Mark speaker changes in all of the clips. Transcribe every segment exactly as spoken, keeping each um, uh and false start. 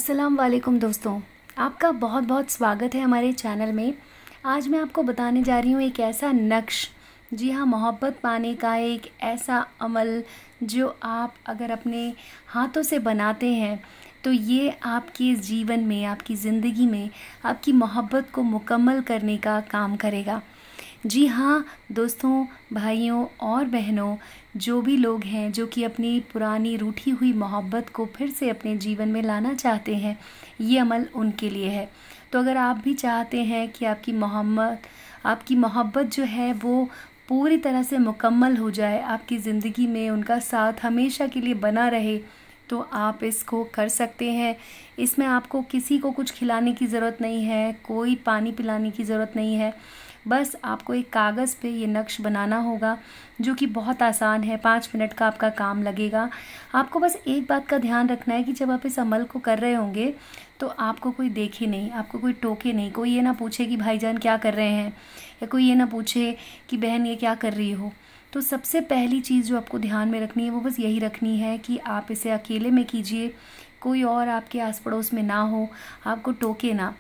Speaker 1: अस्सलाम वालेकुम दोस्तों, आपका बहुत बहुत स्वागत है हमारे चैनल में। आज मैं आपको बताने जा रही हूँ एक ऐसा नक्श, जी हाँ, मोहब्बत पाने का एक ऐसा अमल जो आप अगर अपने हाथों से बनाते हैं तो ये आपके जीवन में, आपकी ज़िंदगी में आपकी मोहब्बत को मुकम्मल करने का काम करेगा। जी हाँ दोस्तों, भाइयों और बहनों, जो भी लोग हैं जो कि अपनी पुरानी रूठी हुई मोहब्बत को फिर से अपने जीवन में लाना चाहते हैं, ये अमल उनके लिए है। तो अगर आप भी चाहते हैं कि आपकी मोहब्बत आपकी मोहब्बत जो है वो पूरी तरह से मुकम्मल हो जाए, आपकी ज़िंदगी में उनका साथ हमेशा के लिए बना रहे, तो आप इसको कर सकते हैं। इसमें आपको किसी को कुछ खिलाने की ज़रूरत नहीं है, कोई पानी पिलाने की ज़रूरत नहीं है। बस आपको एक कागज़ पे ये नक्श बनाना होगा जो कि बहुत आसान है। पाँच मिनट का आपका काम लगेगा। आपको बस एक बात का ध्यान रखना है कि जब आप इस अमल को कर रहे होंगे तो आपको कोई देखे नहीं, आपको कोई टोके नहीं, कोई ये ना पूछे कि भाईजान क्या कर रहे हैं, या कोई ये ना पूछे कि बहन ये क्या कर रही हो। तो सबसे पहली चीज़ जो आपको ध्यान में रखनी है वो बस यही रखनी है कि आप इसे अकेले में कीजिए, कोई और आपके आस पड़ोस में ना हो, आपको टोके ना।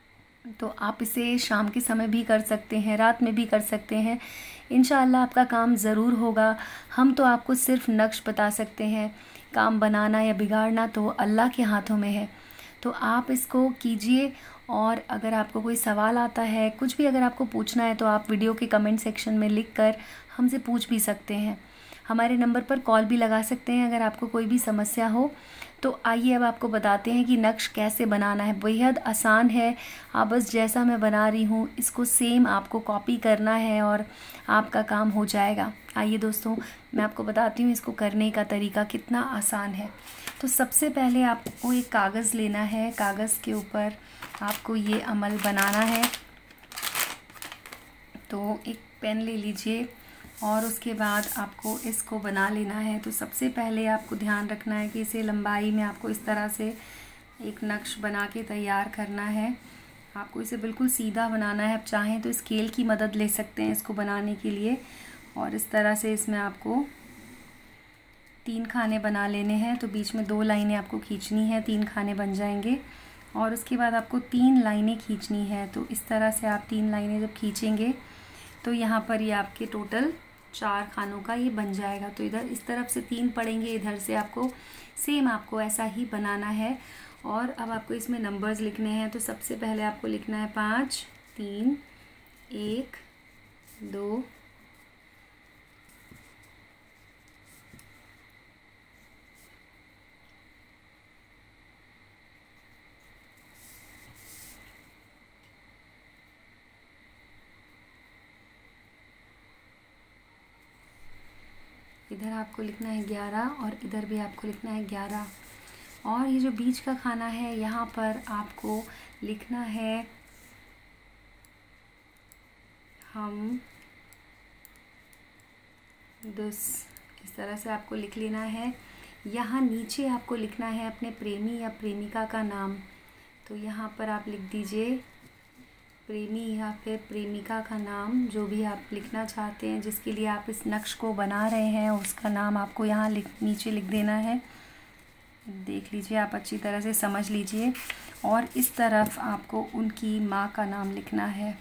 Speaker 1: तो आप इसे शाम के समय भी कर सकते हैं, रात में भी कर सकते हैं। इंशाअल्लाह आपका काम ज़रूर होगा। हम तो आपको सिर्फ नक्श बता सकते हैं, काम बनाना या बिगाड़ना तो अल्लाह के हाथों में है। तो आप इसको कीजिए, और अगर आपको कोई सवाल आता है, कुछ भी अगर आपको पूछना है, तो आप वीडियो के कमेंट सेक्शन में लिख कर हमसे पूछ भी सकते हैं। हमारे नंबर पर कॉल भी लगा सकते हैं अगर आपको कोई भी समस्या हो। तो आइए अब आपको बताते हैं कि नक्श कैसे बनाना है। बेहद आसान है। आप बस जैसा मैं बना रही हूँ इसको सेम आपको कॉपी करना है और आपका काम हो जाएगा। आइए दोस्तों, मैं आपको बताती हूँ इसको करने का तरीका कितना आसान है। तो सबसे पहले आपको एक कागज़ लेना है। कागज़ के ऊपर आपको ये अमल बनाना है। तो एक पेन ले लीजिए और उसके बाद आपको इसको बना लेना है। तो सबसे पहले आपको ध्यान रखना है कि इसे लंबाई में आपको इस तरह से एक नक्श बना के तैयार करना है। आपको इसे बिल्कुल सीधा बनाना है। आप चाहें तो स्केल की मदद ले सकते हैं इसको बनाने के लिए। और इस तरह से इसमें आपको तीन खाने बना लेने हैं। तो बीच में दो लाइनें आपको खींचनी है, तीन खाने बन जाएंगे। और उसके बाद आपको तीन लाइनें खींचनी है। तो इस तरह से आप तीन लाइनें जब खींचेंगे तो यहाँ पर ये आपके टोटल चार खानों का ये बन जाएगा। तो इधर इस तरफ से तीन पड़ेंगे, इधर से आपको सेम आपको ऐसा ही बनाना है। और अब आपको इसमें नंबर्स लिखने हैं। तो सबसे पहले आपको लिखना है पाँच, तीन, एक, दो, इधर आपको लिखना है ग्यारह और इधर भी आपको लिखना है ग्यारह। और ये जो बीच का खाना है यहाँ पर आपको लिखना है हम दस। इस तरह से आपको लिख लेना है। यहाँ नीचे आपको लिखना है अपने प्रेमी या प्रेमिका का नाम। तो यहाँ पर आप लिख दीजिए प्रेमी या फिर प्रेमिका का नाम, जो भी आप लिखना चाहते हैं, जिसके लिए आप इस नक्श को बना रहे हैं, उसका नाम आपको यहाँ लिख नीचे लिख देना है। देख लीजिए, आप अच्छी तरह से समझ लीजिए। और इस तरफ आपको उनकी माँ का नाम लिखना है,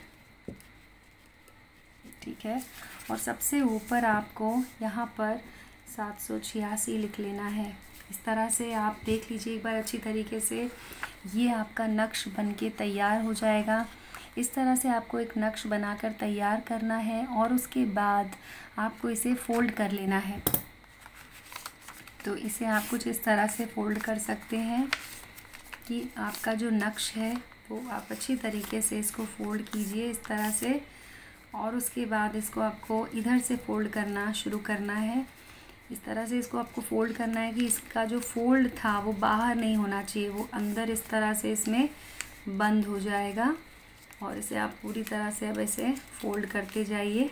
Speaker 1: ठीक है। और सबसे ऊपर आपको यहाँ पर सात सौ छियासी लिख लेना है। इस तरह से आप देख लीजिए एक बार अच्छी तरीके से, ये आपका नक्श बनके तैयार हो जाएगा। इस तरह से आपको एक नक्श बनाकर तैयार करना है और उसके बाद आपको इसे फ़ोल्ड कर लेना है। तो इसे आप कुछ इस तरह से फ़ोल्ड कर सकते हैं कि आपका जो नक्श है वो आप अच्छी तरीके से इसको फ़ोल्ड कीजिए इस तरह से। और उसके बाद इसको आपको इधर से फ़ोल्ड करना शुरू करना है। इस तरह से इसको आपको फ़ोल्ड करना है कि इसका जो फ़ोल्ड था वो बाहर नहीं होना चाहिए, वो अंदर इस तरह से इसमें बंद हो जाएगा। और इसे आप पूरी तरह से अब इसे फ़ोल्ड करते जाइए।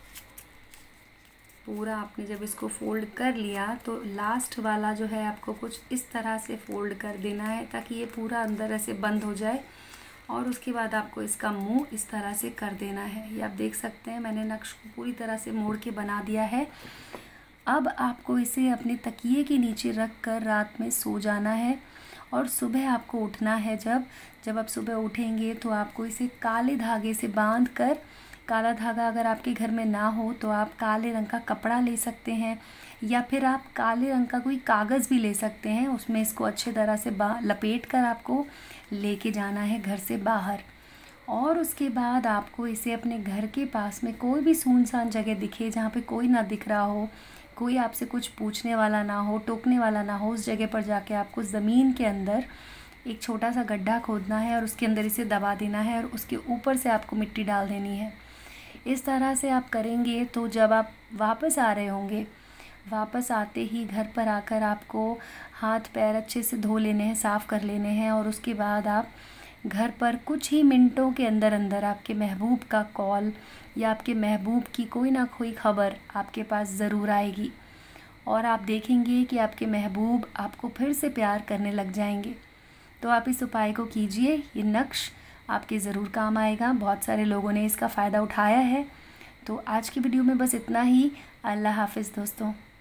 Speaker 1: पूरा आपने जब इसको फ़ोल्ड कर लिया तो लास्ट वाला जो है आपको कुछ इस तरह से फ़ोल्ड कर देना है ताकि ये पूरा अंदर ऐसे बंद हो जाए। और उसके बाद आपको इसका मुंह इस तरह से कर देना है। ये आप देख सकते हैं मैंने नक्श को पूरी तरह से मोड़ के बना दिया है। अब आपको इसे अपने तकिए के नीचे रख कर रात में सो जाना है। और सुबह आपको उठना है, जब जब आप सुबह उठेंगे तो आपको इसे काले धागे से बांध कर, काला धागा अगर आपके घर में ना हो तो आप काले रंग का कपड़ा ले सकते हैं, या फिर आप काले रंग का कोई कागज़ भी ले सकते हैं। उसमें इसको अच्छे तरह से बा लपेट कर आपको लेके जाना है घर से बाहर। और उसके बाद आपको इसे अपने घर के पास में कोई भी सुनसान जगह दिखे, जहाँ पे कोई ना दिख रहा हो, कोई आपसे कुछ पूछने वाला ना हो, टोकने वाला ना हो, उस जगह पर जाके आपको ज़मीन के अंदर एक छोटा सा गड्ढा खोदना है और उसके अंदर इसे दबा देना है और उसके ऊपर से आपको मिट्टी डाल देनी है। इस तरह से आप करेंगे तो जब आप वापस आ रहे होंगे, वापस आते ही घर पर आकर आपको हाथ पैर अच्छे से धो लेने हैं, साफ़ कर लेने हैं। और उसके बाद आप घर पर कुछ ही मिनटों के अंदर अंदर आपके महबूब का कॉल या आपके महबूब की कोई ना कोई ख़बर आपके पास ज़रूर आएगी और आप देखेंगे कि आपके महबूब आपको फिर से प्यार करने लग जाएंगे। तो आप इस उपाय को कीजिए, ये नक्श आपके ज़रूर काम आएगा। बहुत सारे लोगों ने इसका फ़ायदा उठाया है। तो आज की वीडियो में बस इतना ही। अल्लाह हाफ़िज़ दोस्तों।